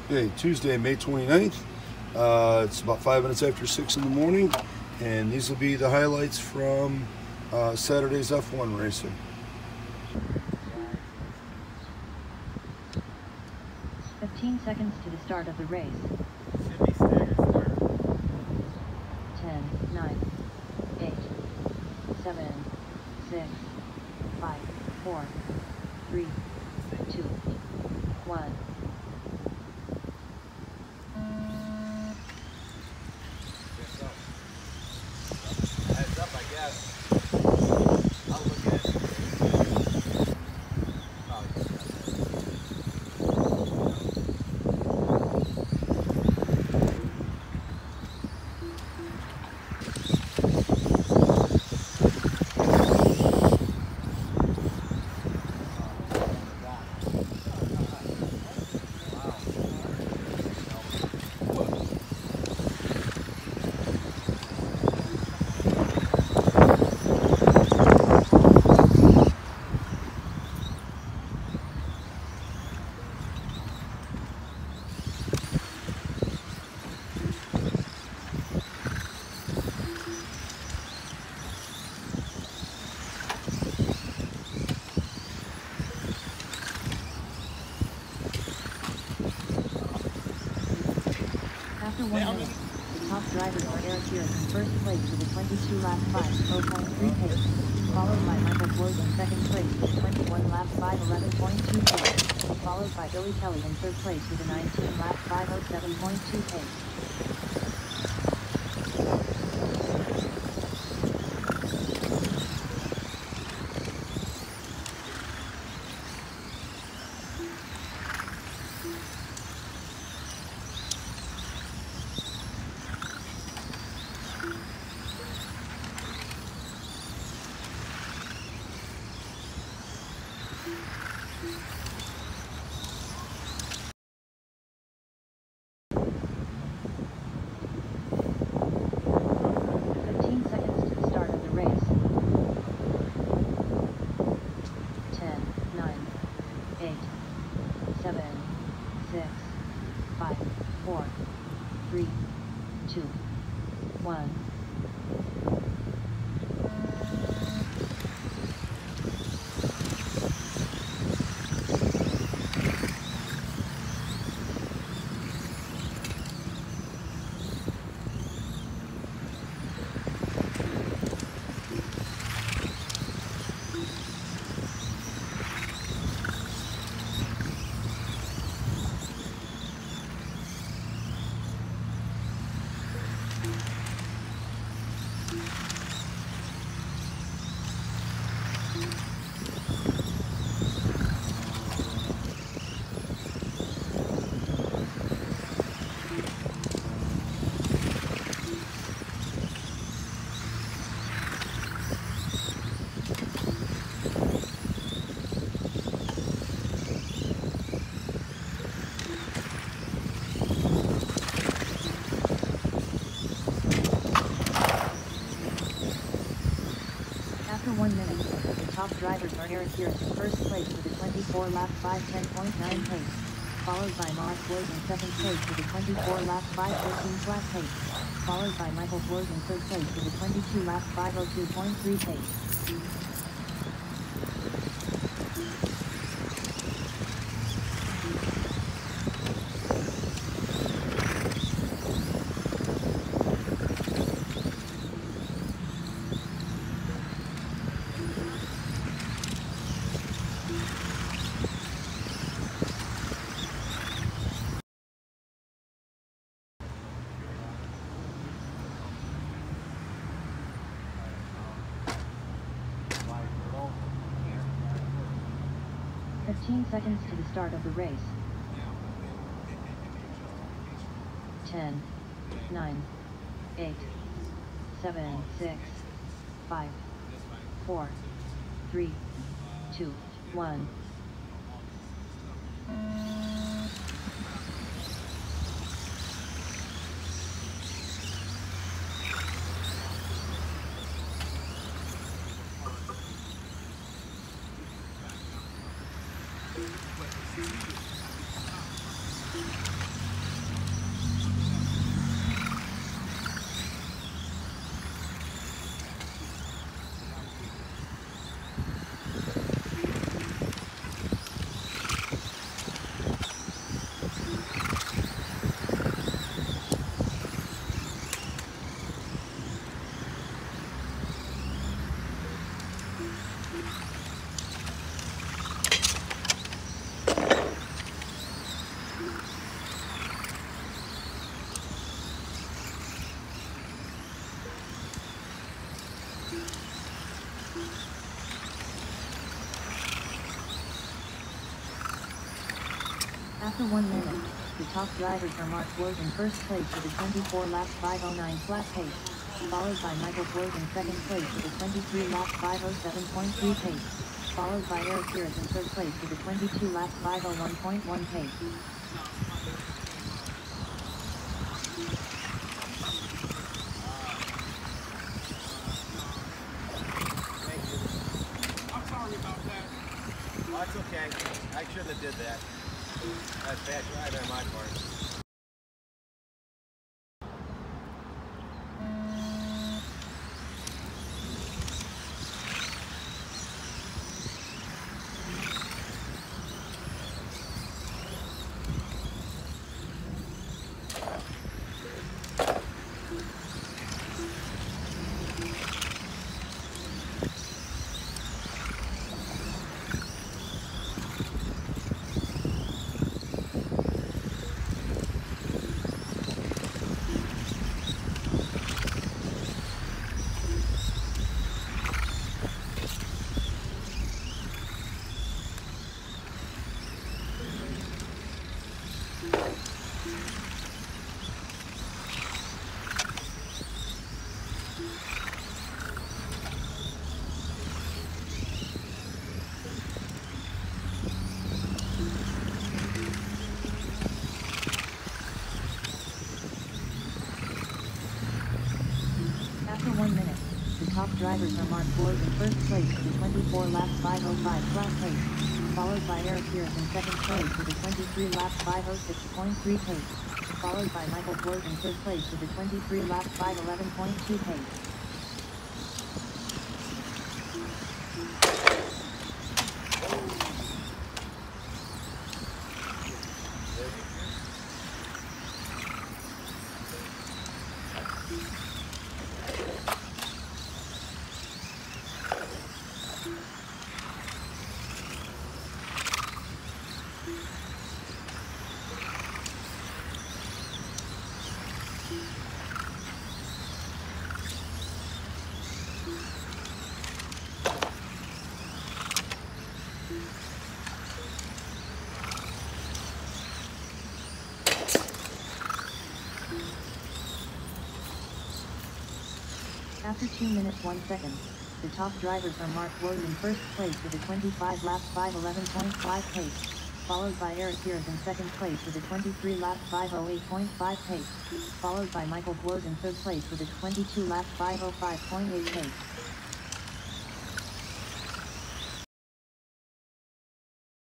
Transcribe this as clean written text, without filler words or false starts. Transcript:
Okay, Tuesday, May 29th. It's about 5 minutes after 6 in the morning, and these will be the highlights from Saturday's F1 racing. 15 seconds to the start of the race. Should be staggered start. 10, 9, 8, 7, 6, 5, 4, 3, 2, 1. Heads up, I guess. I'll look at it. After 1 minute, the top drivers are Eric Pierce in first place with a 22-lap 5:0.3 pace, followed by Michael Floyd in second place with a 21-lap 5:11.2 pace, followed by Billy Kelly in third place with a 19-lap 5:07.2 pace. After 1 minute, the top drivers are Eric Pierce in first place with a 24-lap 5:10.9 pace, followed by Mark Floyd in second place with a 24-lap 5:13 flat pace, followed by Michael Floyd in third place with a 22-lap 5:02.3 pace. Seconds to the start of the race. 10, 9, 8, 7, 6, 5, 4, 3, 2, 1. After 1 minute, the top drivers are Mark Wood in first place with a 24 lap 509 flat pace, followed by Michael Wood in second place with a 23 lap 507.3 pace, followed by Eric Pierce in third place with a 22 lap 501.1 pace. Oh, it's okay. I shouldn't have did that. That's bad driving on my part. After 1 minute, the top drivers are Mark Wood in first place with a 24 lap 505 flat pace, followed by Eric Pierce in second place with a 23 lap 506.3 pace, followed by Michael Wood in third place with a 23 lap 511.2 pace. After 2 minutes 1 second, the top drivers are Mark Wood in first place with a 25 lap 511.5 pace, followed by Eric Pierce in second place with a 23 lap 508.5 pace, followed by Michael Wood in third place with a 22 lap 505.8 pace.